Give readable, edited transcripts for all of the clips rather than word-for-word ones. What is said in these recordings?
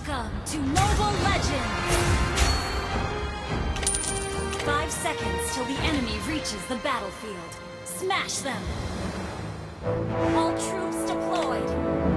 Welcome to Mobile Legends! 5 seconds till the enemy reaches the battlefield. Smash them! All troops deployed!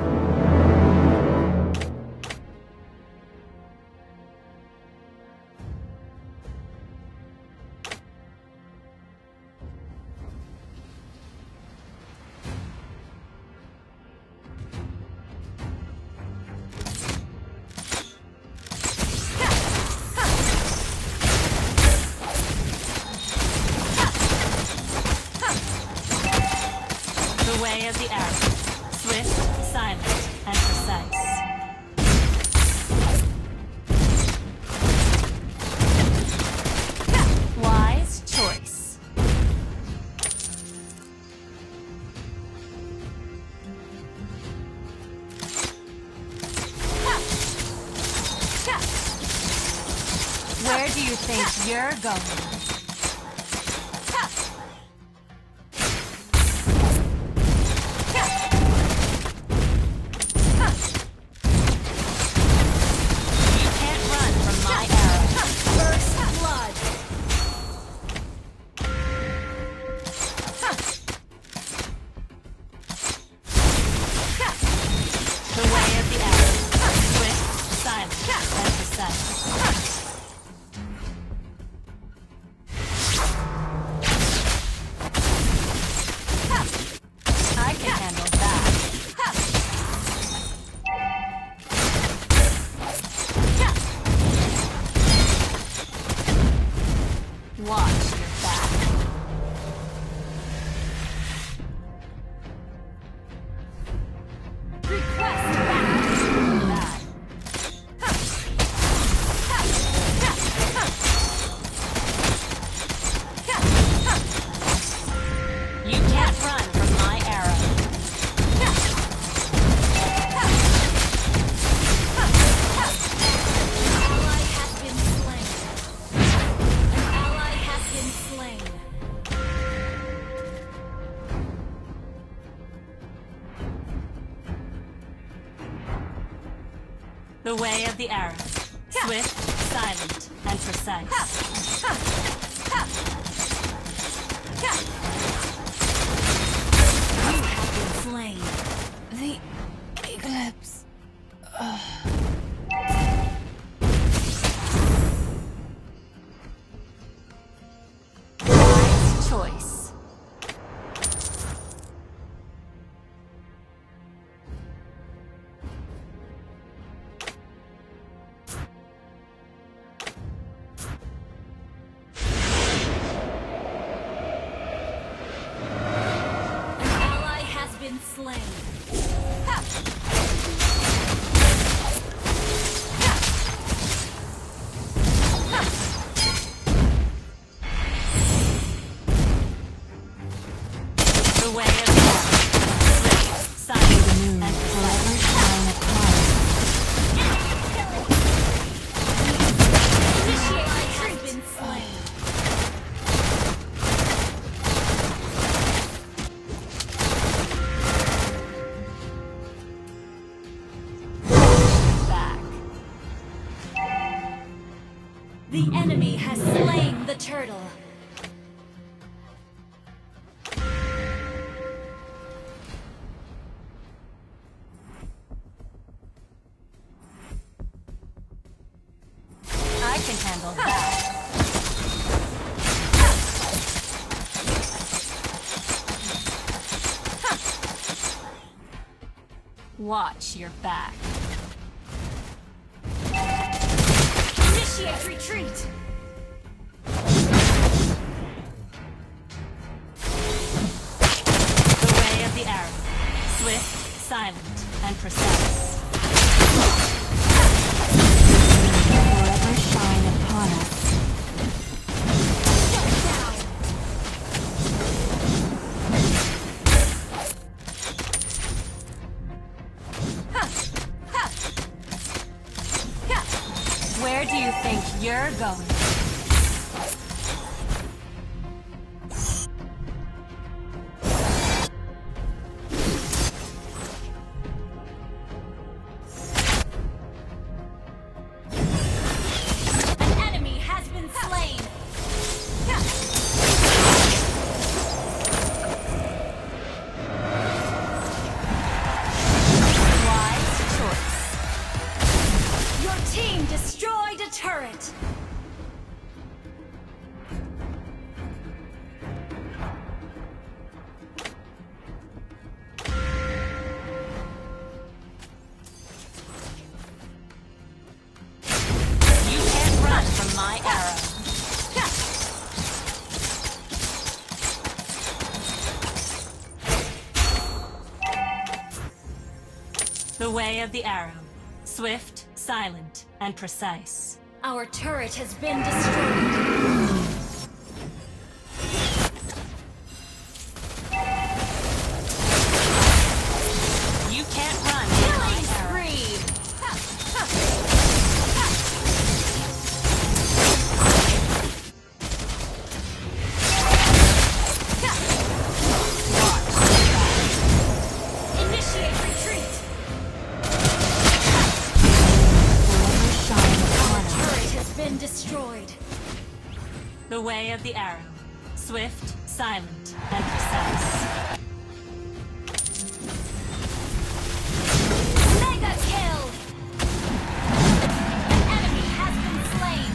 The way of the arrow. Swift, silent, and precise. Wise choice. Where do you think you're going? Watch your back. Request back! You can't run from my arrow. Ally has been slain. An ally has been slain. The way of the arrow. Swift, silent, and precise. You have been slain. The eclipse. Wise choice. An ally has been slain. The way of the arrow. Swift, silent, and precise. Initiate has been slain. Back. The enemy has slain the turtle. I can handle that. Watch your back. Initiate retreat. The way of the arrow. Swift, silent, and precise. Forever shine upon us. Shut down. Where do you think you're going? team destroyed a turret! You can't run from my arrow. The way of the arrow. Swift, silent, and precise. Our turret has been destroyed. You can't run from my Killing arrow. spree! Initiate retreat! Our turret has been destroyed. The way of the arrow. Swift, silent, and precise. Mega kill! An enemy has been slain.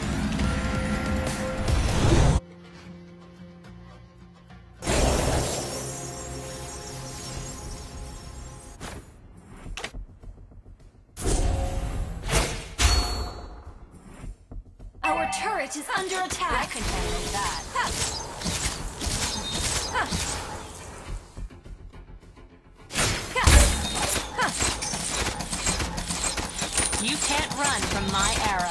Our turret is under attack. I can handle that. You can't run from my arrow.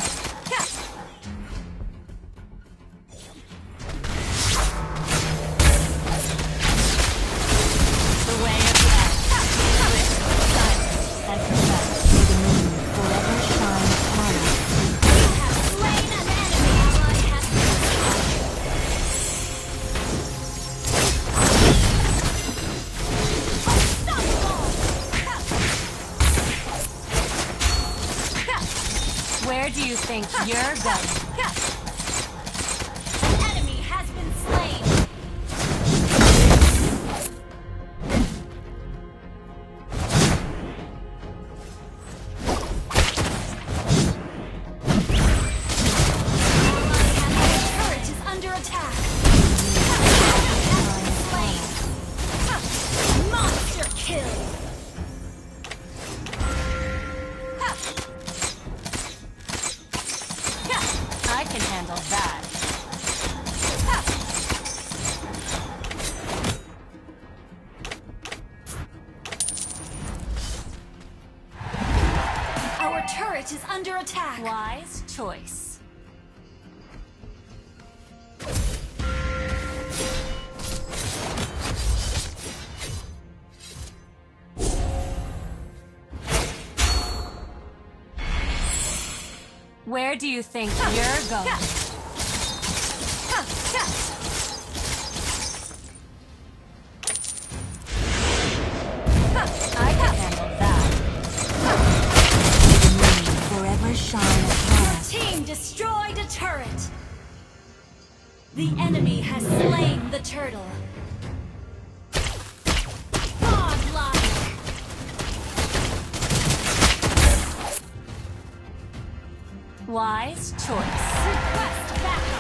The way of the arrow. Swift, silent, and precise. Forever shine upon us. You have slain an enemy. Ally has been unstoppable. Where do you think you're going? An enemy has been slain. Our turret is under attack. Has been slain. Monster kill. I can handle that. Our turret is under attack. Wise choice. Where do you think you're going? I can handle that. Forever shine upon Your us. team destroyed a turret. The enemy has slain the turtle. Godlike. Wise choice. Request backup.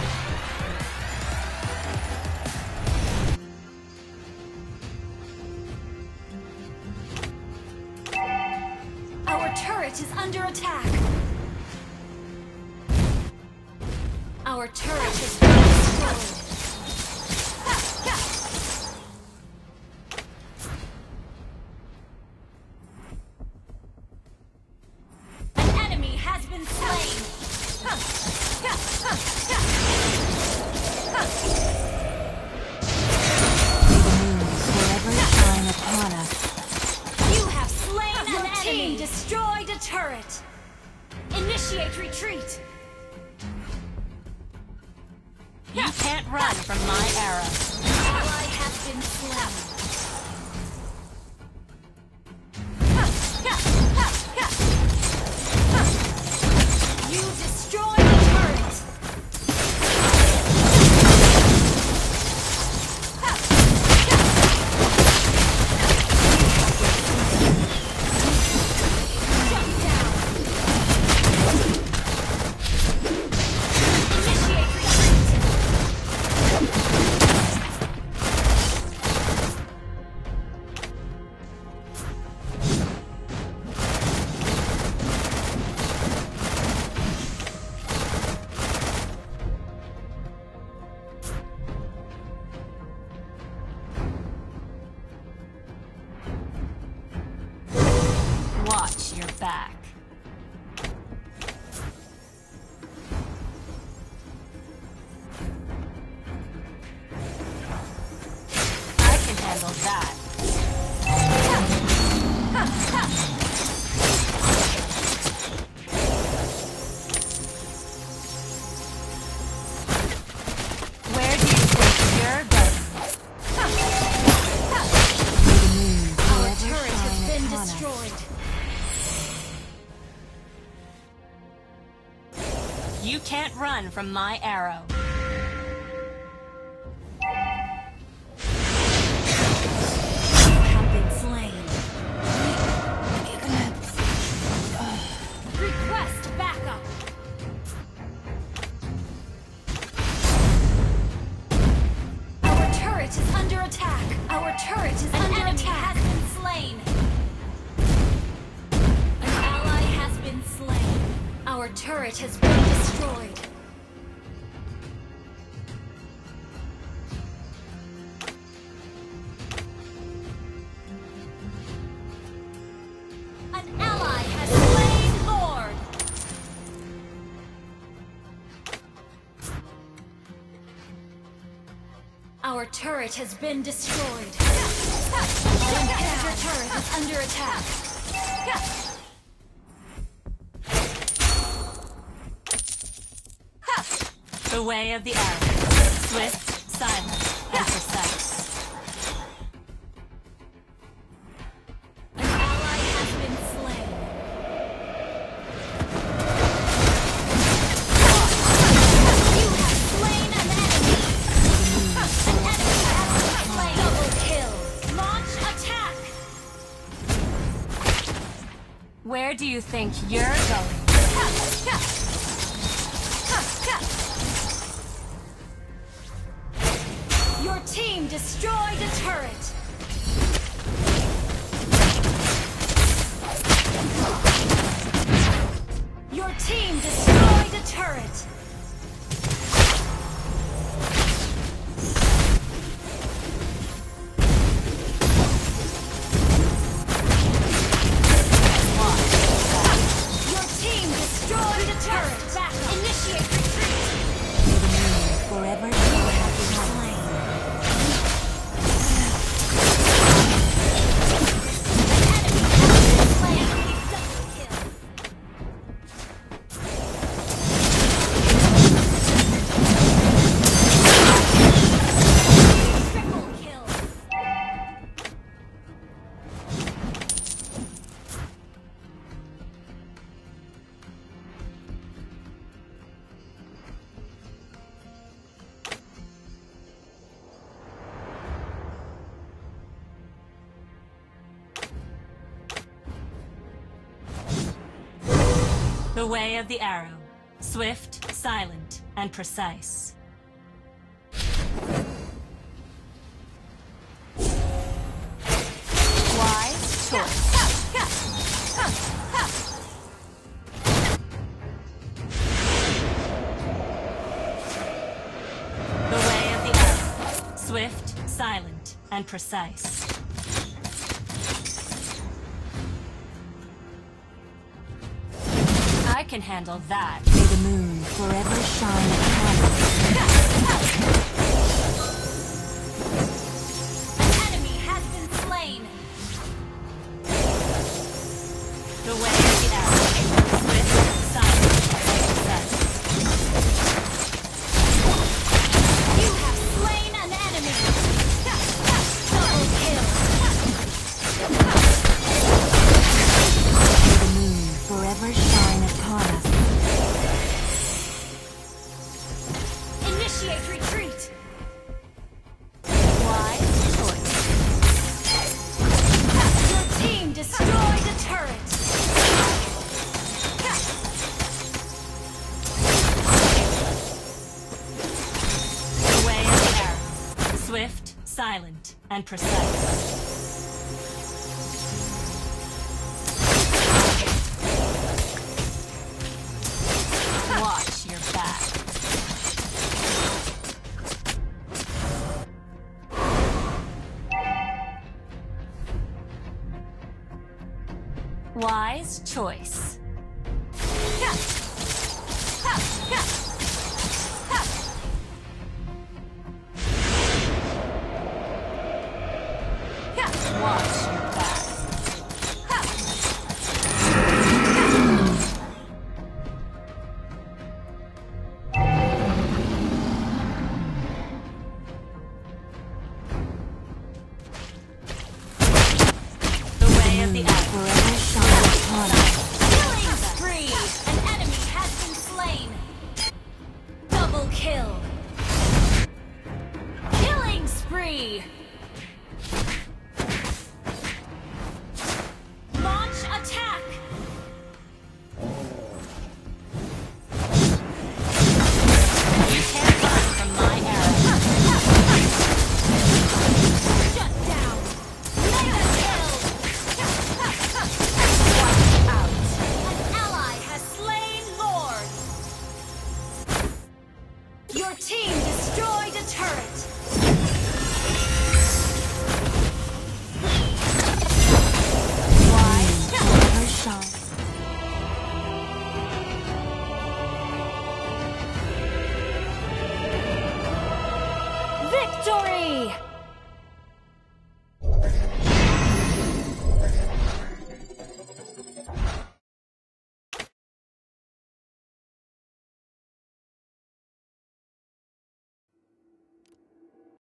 Our turret is under attack. Our turret has been destroyed. An enemy has been slain. Forever shine upon us. You have slain an enemy. Team destroyed a turret. Initiate retreat. You can't run from my arrow. Ally has been slain. You destroyed a turret. Shut down. You can't run from my arrow. Have been slain. Request backup. Our turret is under attack. Our turret is under attack. An enemy has been slain. An ally has been slain. Our turret has been destroyed. An ally has slain Lord. Our turret has been destroyed. Our inhibitor turret is under attack. The way of the arrow. Swift, silent, and precise. An ally has been slain. You have slain an enemy. An enemy has been slain. Double kill. Launch attack. Where do you think you're going? Your team destroyed a turret. Your team destroyed a turret. Your team destroyed a turret. Back up. Initiate retreat. May the moon forever shine upon us. The way of the arrow. Swift, silent, and precise. Wise choice. The way of the arrow. Swift, silent, and precise. I can handle that. May the moon forever shine upon us. An enemy has been slain. The way of the arrow. Swift, silent, and precise. You have slain an enemy. Double kill. May the moon forever shine upon us. Initiate retreat. Wise choice. Your team destroyed a turret. The way of the arrow. Swift, silent, and precise. Watch your back. Wise choice. Watch your back. The way of the arrow. Forever shine upon us. Killing spree. An enemy has been slain. Launch attack! You can't run from my arrow. Shut down! Mega kill! Out. An ally has slain Lord! Your team destroyed a turret! Why forever shine? Victory!